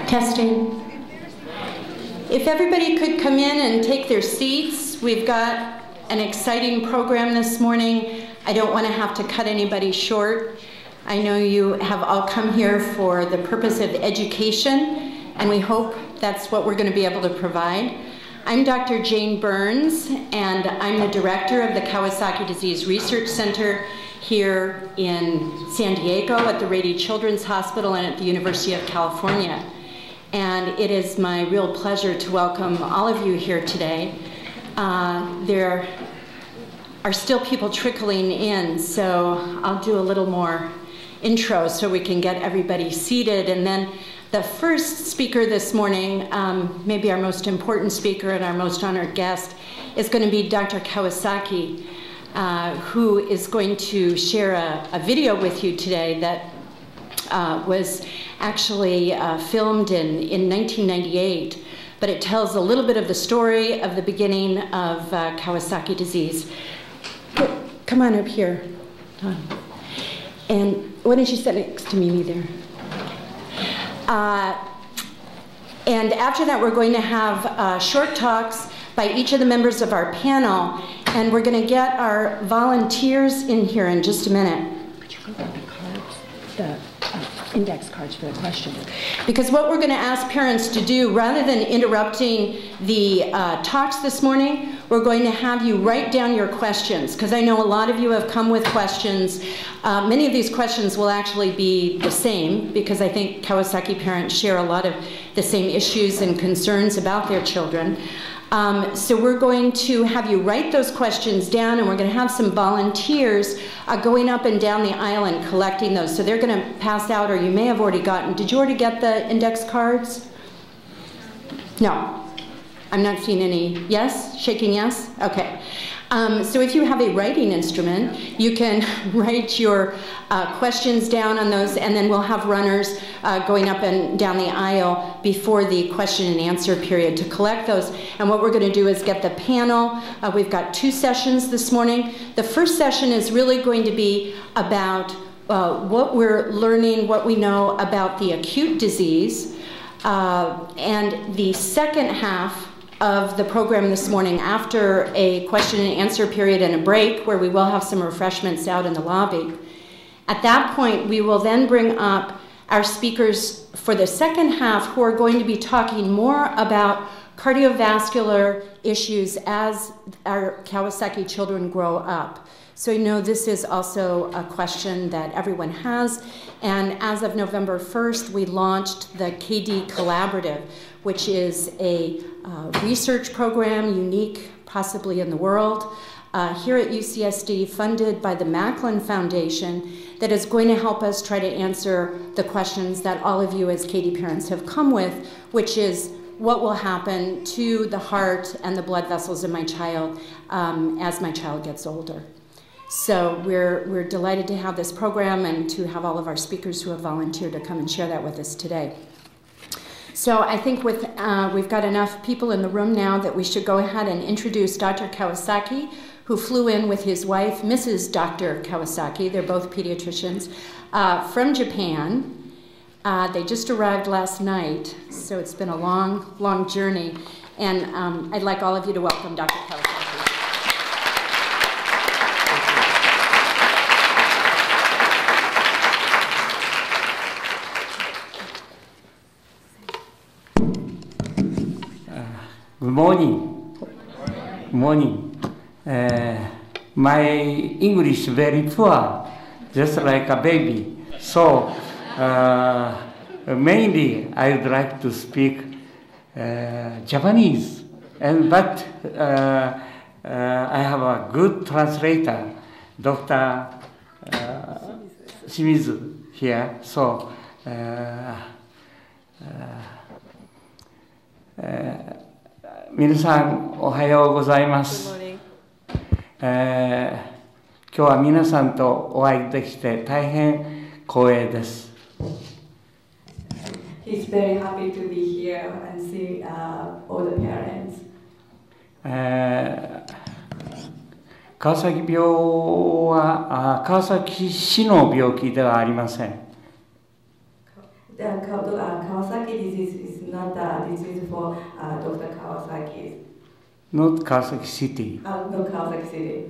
Testing. If everybody could come in and take their seats, we've got an exciting program this morning. I don't want to have to cut anybody short. I know you have all come here for the purpose of education, and we hope that's what we're going to be able to provide. I'm Dr. Jane Burns, and I'm the director of the Kawasaki Disease Research Center here in San Diego at the Rady Children's Hospital and at the University of California. And it is my real pleasure to welcome all of you here today. There are still people trickling in, so I'll do a little more intro so we can get everybody seated. And then the first speaker this morning, maybe our most important speaker and our most honored guest, is going to be Dr. Kawasaki, who is going to share a video with you today that was actually filmed in 1998, but it tells a little bit of the story of the beginning of Kawasaki disease. Come on up here, Don. And why don't you sit next to Mimi there? And after that, we're going to have short talks by each of the members of our panel, and we're going to get our volunteers in here in just a minute. But you go grab the cards, the index cards for the questions. Because what we're going to ask parents to do, rather than interrupting the talks this morning, we're going to have you write down your questions, because I know a lot of you have come with questions. Many of these questions will actually be the same, because I think Kawasaki parents share a lot of the same issues and concerns about their children. So we're going to have you write those questions down, and we're going to have some volunteers going up and down the aisle and collecting those. So they're going to pass out, or you may have already gotten. Did you already get the index cards? No. I'm not seeing any. Yes? Shaking yes? Okay. So if you have a writing instrument, you can write your questions down on those, and then we'll have runners going up and down the aisle before the question and answer period to collect those. And what we're going to do is get the panel. We've got 2 sessions this morning. The first session is really going to be about what we're learning, what we know about the acute disease. And the second half of the program this morning, after a question and answer period and a break where we will have some refreshments out in the lobby. At that point, we will then bring up our speakers for the second half, who are going to be talking more about cardiovascular issues as our Kawasaki children grow up. So you know this is also a question that everyone has, and as of November 1st, we launched the KD Collaborative, which is a research program unique possibly in the world here at UCSD, funded by the Macklin Foundation, that is going to help us try to answer the questions that all of you as KD parents have come with, which is what will happen to the heart and the blood vessels in my child as my child gets older. So we're delighted to have this program and to have all of our speakers who have volunteered to come and share that with us today. So I think we've got enough people in the room now that we should go ahead and introduce Dr. Kawasaki, who flew in with his wife, Mrs. Dr. Kawasaki. They're both pediatricians from Japan. They just arrived last night, so it's been a long, long journey. And I'd like all of you to welcome Dr. Kawasaki. Good morning. Good morning. My English very poor, just like a baby. So mainly I would like to speak Japanese, but I have a good translator, Dr. Shimizu here. So皆さんおはようございます。今日は皆さんとお会いできて大変光栄です。 He's very happy to be here and see all the parents. 川崎病は川崎市の病気ではありません。 Kawasaki disease is not a disease for Dr. Kawasaki. Not Kawasaki City. Not Kawasaki City.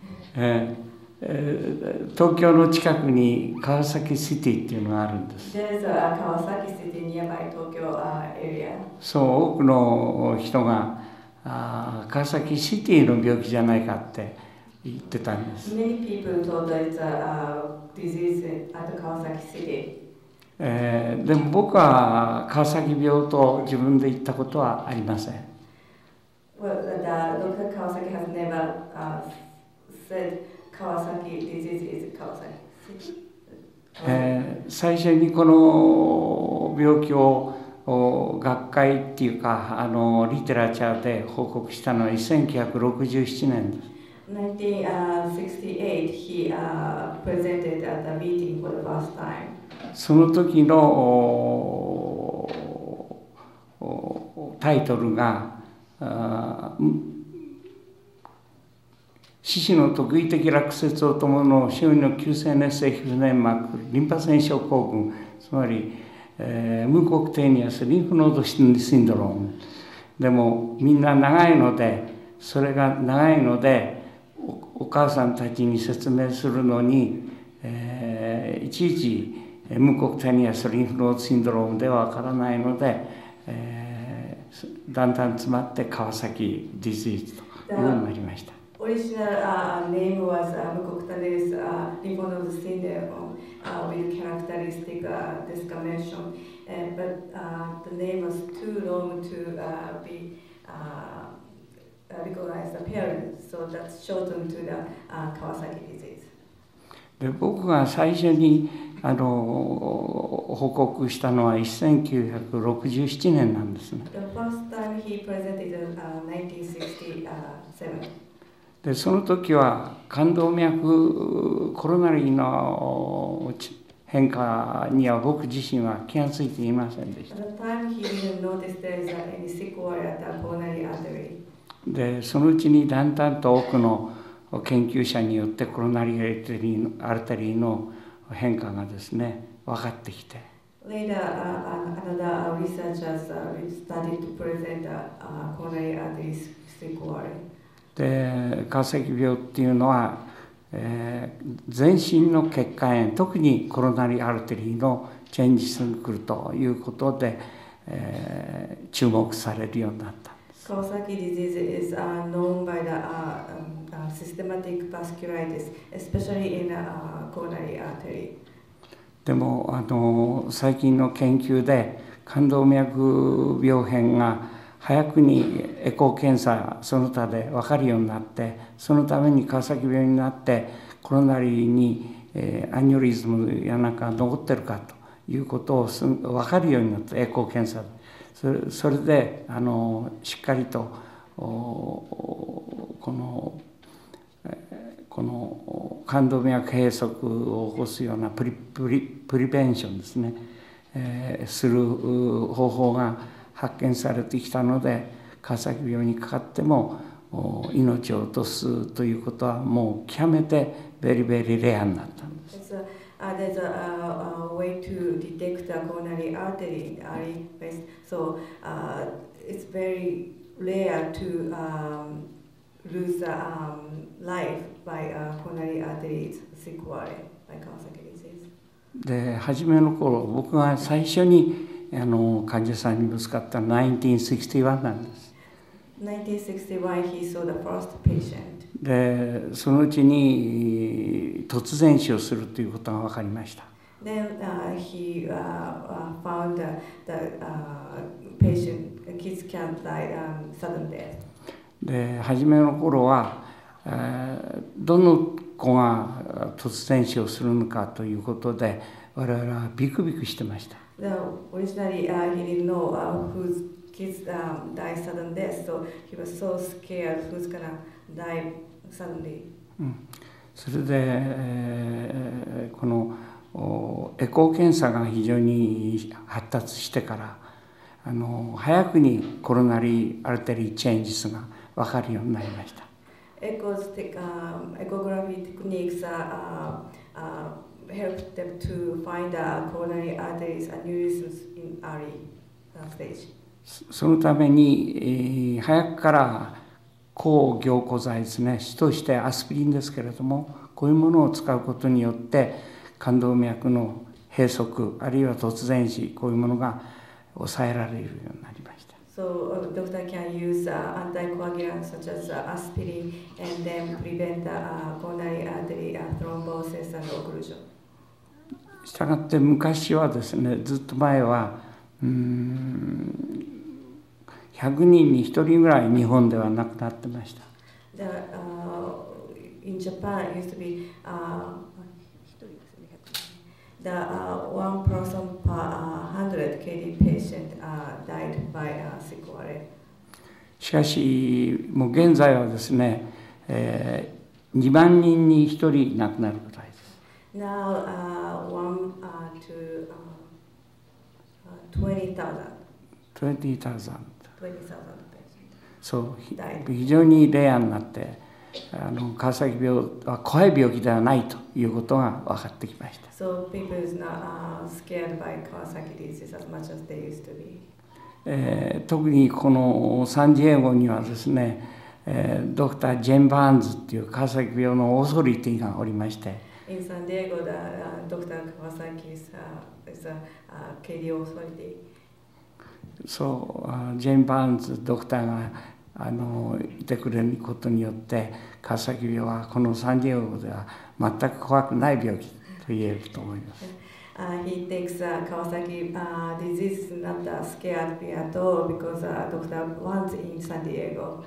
東京の近くに川崎シティっていうのがあるんです。 There's a Kawasaki City nearby Tokyo area. そう、多くの人が川崎シティの病気じゃないかって言ってたんです。 Many people thought that it's a disease at Kawasaki City. でも僕は川崎病と自分で言ったことはありません。 Well, Dr. Kawasaki has never said Kawasaki disease is Kawasaki City. 最初にこの病気を学会っていうかリテラチャーで報告したのは1967年です。 1968 he presented at a meeting for the first time. その時のタイトルが四肢の特異的落雪を伴う周囲の急性熱性皮膚粘膜リンパ腺症候群、つまり、無国テニアスリンフノードシンドロームでもみんな長いのでそれが長いのでお母さんたちに説明するのに、いちいち無国テニアスリンフノードシンドロームではわからないので、だんだん詰まって川崎ディジーズというようになりました。 Original name was Mucocutaneous lymphonoid syndrome with characteristic discrimination, but the name was too long to be recognized appearance, so that's shortened to the Kawasaki disease. で僕が最初に報告したのは1967年なんですね。 The first time he presented in 1967. でその時は冠動脈コロナリーの変化には僕自身は気がついていませんでした。でそのうちにだんだんと多くの研究者によってコロナリーアルテリーの変化がですね分かってきて。 Later, another researchers started to present coronary artery sequelae. で川崎病っていうのは、全身の血管炎特にコロナリーアルテリーのチェンジするということで、注目されるようになったんです。 Kawasaki disease is known by the systematic vasculitis, especially in coronary artery. でも最近の研究で冠動脈病変が早くにエコー検査その他で分かるようになってそのために川崎病になってコロナリーに、アニュリズムやなんか残ってるかということを分かるようになったエコー検査それでしっかりとこの冠動脈閉塞を起こすようなプリベンションですね、する方法が発見されてきたので川崎病にかかっても命を落とすということはもう極めてベリベリレアになったんです。 There's a way to detect a coronary artery phase, so it's very rare to lose life by coronary artery sequelae by Kawasaki disease. で初めの頃僕が最初に患者さんにぶつかった1961なんです。 1961 he saw the first patient. でそのうちに突然死をするということが分かりました。 Then he found the patient kids can die sudden death. で初めの頃は、どの子が突然死をするのかということで我々はビクビクしてました。 Originally, he didn't know whose kids die sudden death, so he was so scared who's gonna die suddenly. それで、このエコー検査が非常に発達してから早くにコロナリーアルテリーチェンジスが分かるようになりました。 Echography techniques help them to find coronary arteries aneurysms in early stage. そのために、早くから抗凝固剤ですね、主としてアスピリンですけれども、こういうものを使うことによって冠動脈の閉塞あるいは突然死、こういうものが抑えられるようになりました。 So doctor can use anticoagulants such as aspirin and then prevent coronary artery thrombosis and occlusion. したがって昔はですね、ずっと前は100人に1人ぐらい日本では亡くなってました。 In Japan, it used to be one person per 100 KD patient died by sequelae. しかし、もう現在はですね、2万人に1人亡くなるくらいです。 Now, 1 to 20,000. そう、 非常にレアになって、川崎病は怖い病気ではないということが分かってきました。 So people is not scared by Kawasaki disease as much as they used to be. 特にこのサンディエゴにはですね、ドクター・ジェン・バーンズっていう川崎病のオーソリティがおりまして、 In San Diego, Dr. Kawasaki is a KD authority. そう、ジェン・バーンズドクターがいてくれることによって川崎病はこのサンディエゴでは全く怖くない病気と言えると思います。 He thinks Kawasaki disease is not scared at all because Dr. Wan's in San Diego.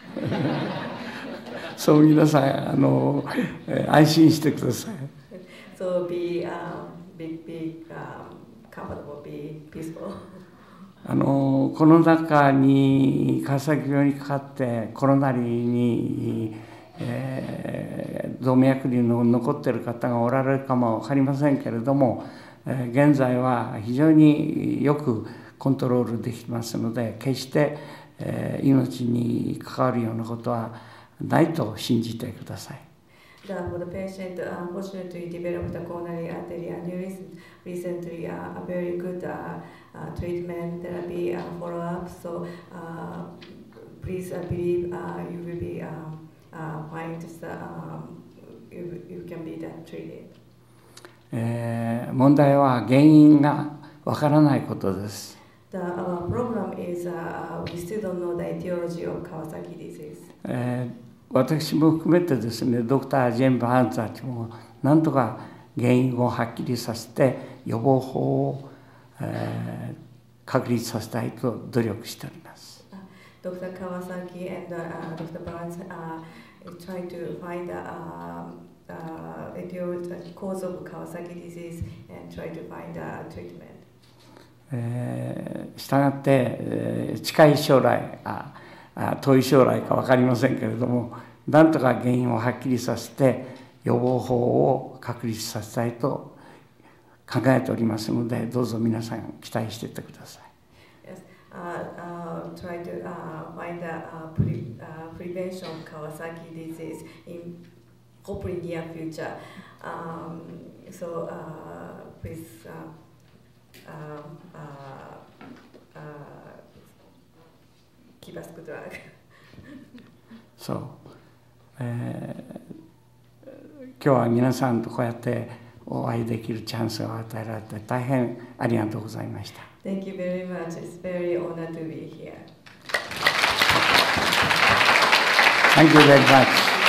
そう皆さん安心してください。 So be comfortable, be peaceful. この中に川崎病にかかってコロナリに、動脈瘤の残っている方がおられるかも分かりませんけれども、現在は非常によくコントロールできますので、決して、命に関わるようなことはないと信じてください。 For the patient unfortunately developed a coronary artery aneurysm recently, a very good treatment therapy follow-up. So please believe you will be fine. You can be treated. 問題は原因がわからないことです。 The problem is we still don't know the etiology of Kawasaki disease. 私も含めてですね、ドクター・ジェン・バーンズたちもなんとか原因をはっきりさせて予防法を、確立させたいと努力しております。 Dr. Kawasaki and Dr. Barnes trying to find the cause of Kawasaki disease and try to find a treatment. したがって、近い将来遠い将来か分かりませんけれども、なんとか原因をはっきりさせて予防法を確立させたいと考えておりますので、どうぞ皆さん期待していてください。 Yes, try to find a prevention of Kawasaki disease in hopefully near future. So please keep us good luck. そう、今日は皆さんとこうやってお会いできるチャンスを与えられて大変ありがとうございました。 Thank you very much. It's very honored to be here. Thank you very much.